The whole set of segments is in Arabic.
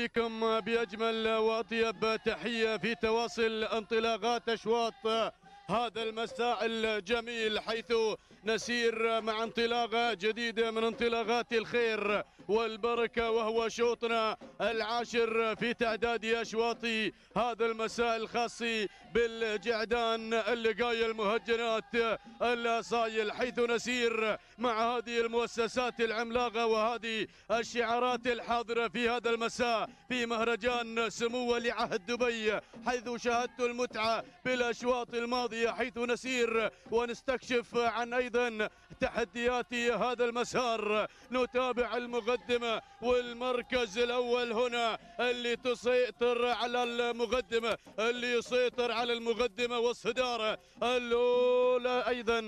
بكم بأجمل وأطيب تحية في تواصل انطلاقات أشواط هذا المساء الجميل، حيث نسير مع انطلاقة جديدة من انطلاقات الخير والبركة، وهو شوطنا العاشر في تعداد أشواط هذا المساء الخاص بالجعدان، اللقاية، المهجنات، الأصايل، حيث نسير مع هذه المؤسسات العملاقة وهذه الشعارات الحاضرة في هذا المساء في مهرجان سمو ولي عهد دبي، حيث شاهدت المتعة بالأشواط الماضية، حيث نسير ونستكشف عن أيضا تحديات هذا المسار. نتابع المقدمة والمركز الأول هنا اللي تسيطر على المقدمة، اللي يسيطر على المقدمة والصدارة الأولى أيضا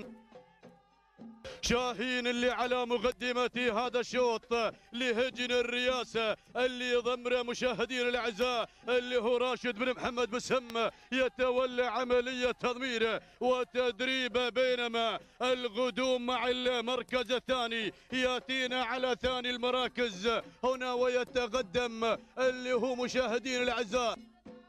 شاهين اللي على مقدمة هذا الشوط لهجن الرياسة، اللي يضمر مشاهدين الأعزاء اللي هو راشد بن محمد بسم، يتولى عملية تضمير وتدريب، بينما القدوم مع المركز الثاني ياتينا على ثاني المراكز هنا، ويتقدم اللي هو مشاهدين الأعزاء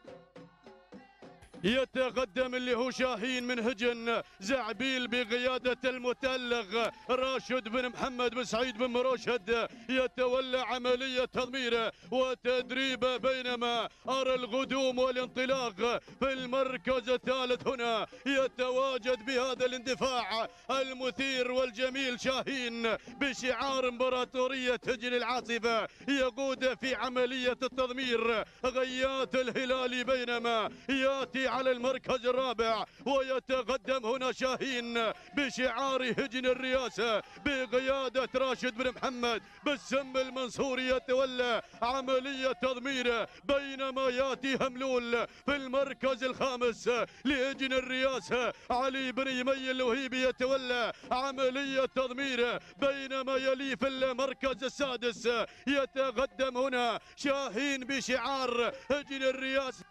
يتقدم اللي هو شاهين من هجن زعبيل بقيادة المتألق راشد بن محمد بن سعيد بن مروشد، يتولى عملية تضمير وتدريب، بينما أرى القدوم والانطلاق في المركز الثالث هنا يتواجد بهذا الاندفاع المثير والجميل شاهين بشعار امبراطورية هجن العاصفة، يقود في عملية التضمير غياث الهلالي، بينما ياتي على المركز الرابع ويتقدم هنا شاهين بشعار هجن الرياسة بقيادة راشد بن محمد بالسم المنصوري، يتولى عملية تضمير، بينما ياتي هملول في المركز الخامس لهجن الرياسة علي بن يمي الوهيبي، يتولى عملية تضمير، بينما يلي في المركز السادس يتقدم هنا شاهين بشعار هجن الرياسة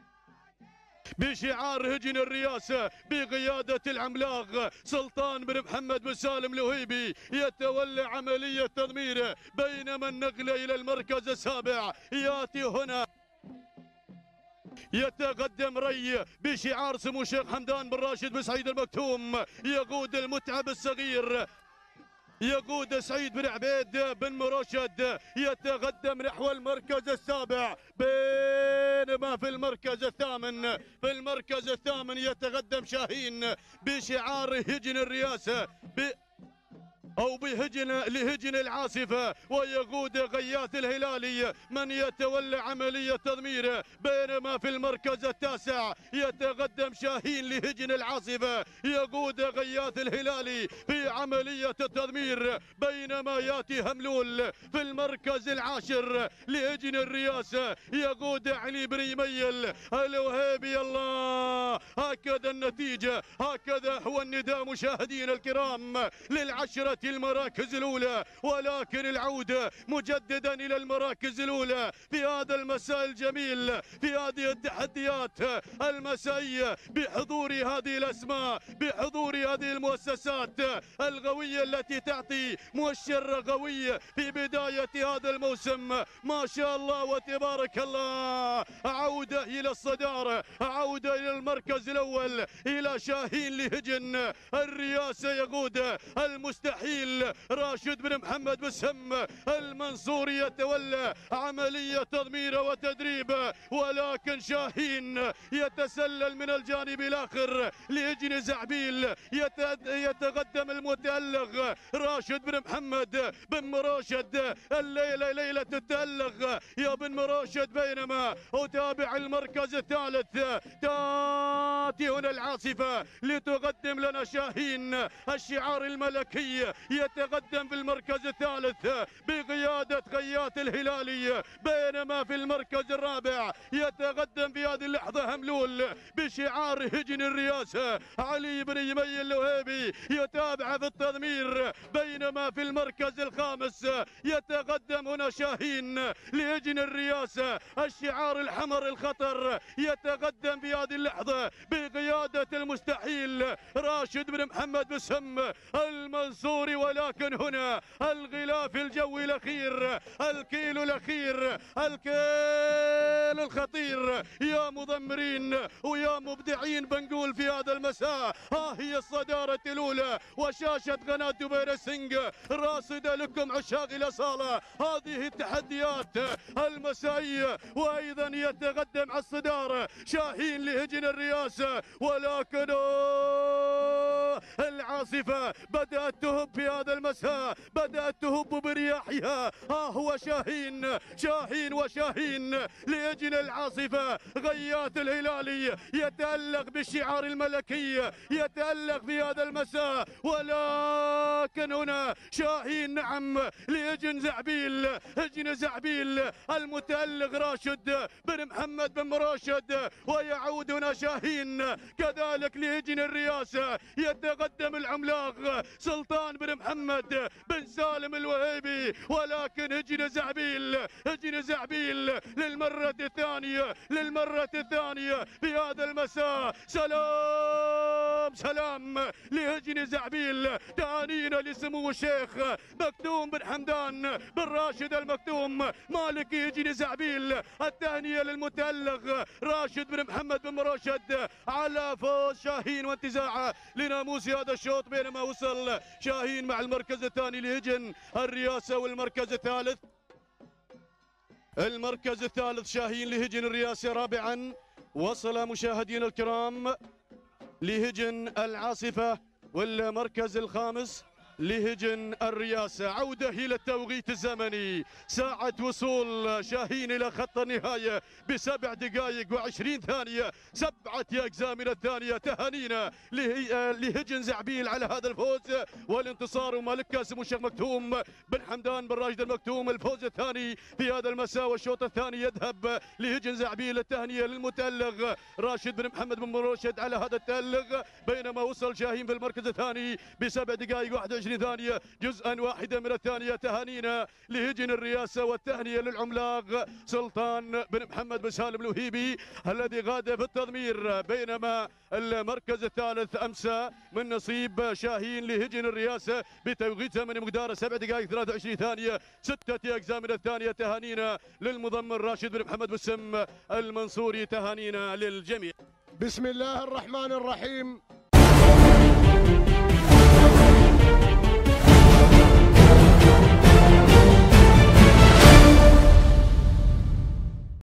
بقيادة العملاق سلطان بن محمد بن سالم الوهيبي، يتولى عملية تضمير، بينما النقلة إلى المركز السابع ياتي هنا يتقدم ري بشعار سمو الشيخ حمدان بن راشد بن سعيد المكتوم، يقود المتعب الصغير، يقود سعيد بن عبيد بن مروشد، يتقدم نحو المركز السابع، بينما في المركز الثامن يتقدم شاهين بشعار هجن الرياسة لهجن العاصفة، ويقود غياث الهلالي من يتولى عملية تضمير، بينما في المركز التاسع يتقدم شاهين لهجن العاصفة، يقود غياث الهلالي في عملية التضمير، بينما ياتي هملول في المركز العاشر لهجن الرياسة، يقود علي بن يميل الوهيبي. الله، هكذا النتيجة، هكذا هو النداء مشاهدين الكرام للعشرة المراكز الأولى، ولكن العودة مجددا إلى المراكز الأولى في هذا المساء الجميل، في هذه التحديات المسائية، بحضور هذه الأسماء، بحضور هذه المؤسسات القوية التي تعطي مؤشر قوي في بداية هذا الموسم، ما شاء الله وتبارك الله. عودة إلى الصدارة، عودة إلى المركز الأول، إلى شاهين لهجن الرياسة، يقود المستحيل راشد بن محمد بسم المنصوري، يتولى عملية تضمير وتدريب، ولكن شاهين يتسلل من الجانب الآخر لهجن زعبيل، يتقدم المتألق راشد بن محمد بن مروشد، الليلة ليلة التألق يا بن مروشد، بينما أتابع المركز الثالث تاتي هنا العاصفة لتقدم لنا شاهين الشعار الملكي، يتقدم في المركز الثالث بقيادة غياث الهلالي، بينما في المركز الرابع يتقدم في هذه اللحظة هملول بشعار هجن الرياسة علي بن يمي الوهيبي، يتابع في التضمير، بينما بينما في المركز الخامس يتقدم هنا شاهين لهجن الرياسة، الشعار الحمر الخطر، يتقدم في هذه اللحظة بقيادة المستحيل راشد بن محمد بسم المنصوري. ولكن هنا الغلاف الجوي الأخير، الكيلو الأخير، الكيل الخطير. يا مضمرين ويا مبدعين بنقول في هذا المساء، ها هي الصدارة الأولى وشاشة قناة دبي ريسنج راصدة لكم عشاق الأصالة هذه التحديات المسائية. وأيضا يتقدم على الصدارة شاهين لهجن الرياسة، ولكن العاصفة بدأت تهب في هذا المساء، بدأت تهب برياحها. ها هو شاهين وشاهين لهجن العاصفة غياث الهلالي يتألق بالشعار الملكي، يتألق في هذا المساء. ولكن هنا شاهين نعم لهجن زعبيل، هجن زعبيل المتألق راشد بن محمد بن مراشد. ويعود هنا شاهين كذلك لهجن الرياسة، يتقدم العملاق سلطان بن محمد بن سالم الوهيبي. ولكن هجن زعبيل للمرة الثانية في هذا المساء. سلام لهجن زعبيل، تهانينا لسمو الشيخ مكتوم بن حمدان بن راشد المكتوم مالك هجن زعبيل. التهنئة للمتألق راشد بن محمد بن مراشد على فوز شاهين وانتزاعه لناموس هذا الشوط، بينما وصل شاهين مع المركز الثاني لهجن الرياسة. والمركز الثالث شاهين لهجن الرياسة. رابعا وصل مشاهدينا الكرام لهجن العاصفة، والمركز الخامس لهجن الرياسة. عودة إلى التوقيت الزمني، ساعة وصول شاهين إلى خط النهاية ب7 دقائق و20 ثانية، 7 أجزاء من الثانية. تهانينا لهجن زعبيل على هذا الفوز والانتصار، ومالك سمو الشيخ مكتوم بن حمدان بن راشد المكتوم الفوز الثاني في هذا المساء. والشوط الثاني يذهب لهجن زعبيل. التهنئة للمتألق راشد بن محمد بن مراشد على هذا التألق، بينما وصل شاهين في المركز الثاني ب7 دقائق 21 ثانية، جزءا واحدا من الثانية. تهانينا لهجن الرياسة، والتهنئة للعملاق سلطان بن محمد بن سالم الوهيبي الذي غاد في التضمير. بينما المركز الثالث أمسى من نصيب شاهين لهجن الرياسة بتوقيت زمني مقداره 7 دقائق 23 ثانية، 6 أجزاء من الثانية. تهانينا للمضمر راشد بن محمد بسم المنصوري، تهانينا للجميع. بسم الله الرحمن الرحيم.